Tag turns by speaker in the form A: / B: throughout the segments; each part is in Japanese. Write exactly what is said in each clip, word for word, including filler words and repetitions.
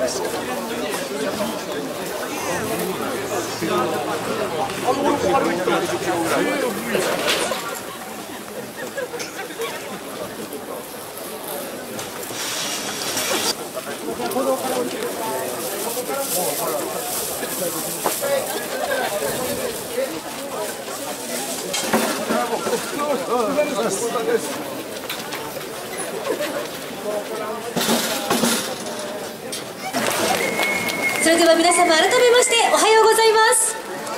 A: それでは皆様改めましておはようございます。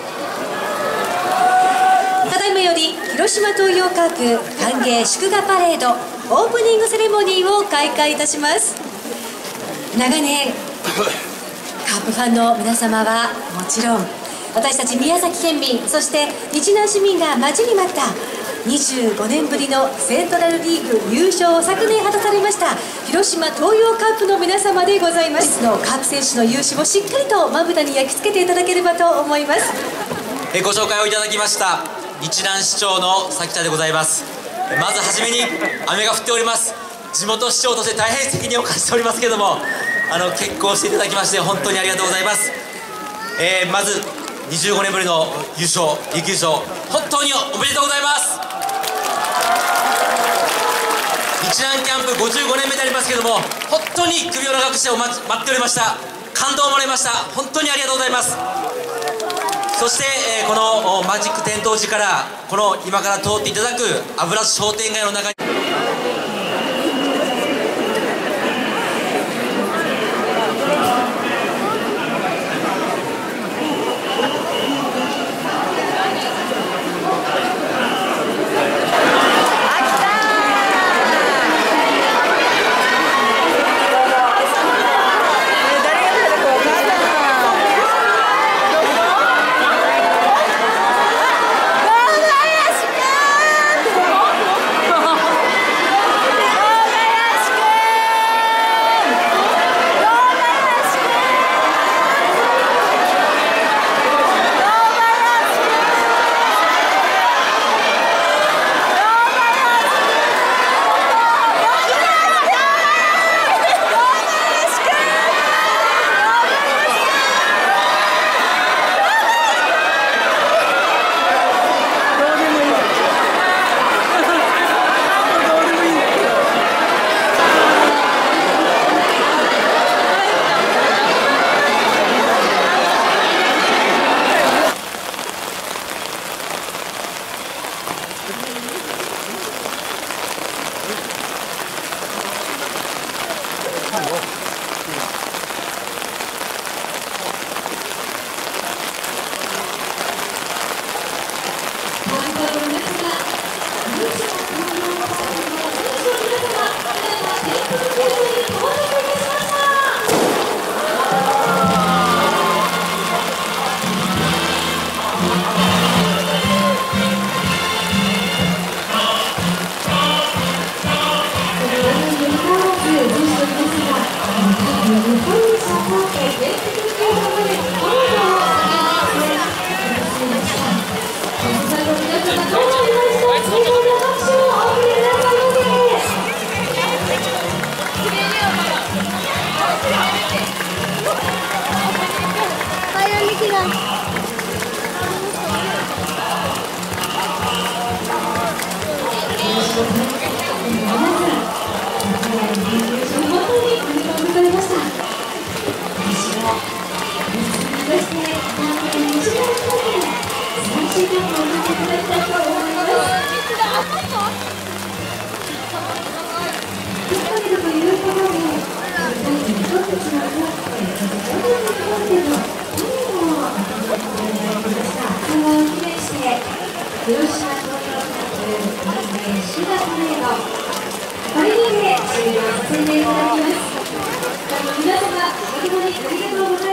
A: ただいまより広島東洋カープ歓迎祝賀パレードオープニングセレモニーを開会いたします。長年カープファンの皆様はもちろん、私たち宮崎県民、そして日南市民が待ちに待ったにじゅうごねんぶりのセントラルリーグ優勝を昨年果たされました広島東洋カープの皆様でございます。のカープ選手の雄姿をしっかりとまぶたに焼き付けていただければと思います。
B: えご紹介をいただきました日南市長の崎田でございます。まずはじめに雨が降っております。地元市長として大変責任を課しておりますけども、あの結婚していただきまして本当にありがとうございます。えー、まずにじゅうごねんぶりの優勝、リーグ優勝、本当におめでとうございます。日南キャンプごじゅうごねんめでありますけども、本当に首を長くしてお待ち待っておりました。感動をもらいました。本当にありがとうございます。そして、えー、このマジック点灯時からこの今から通っていただく油津商店街の中に
A: 広島東洋カープ歓迎祝賀パレード、これにて終了させていただきます。皆様、誠にありがとうございます。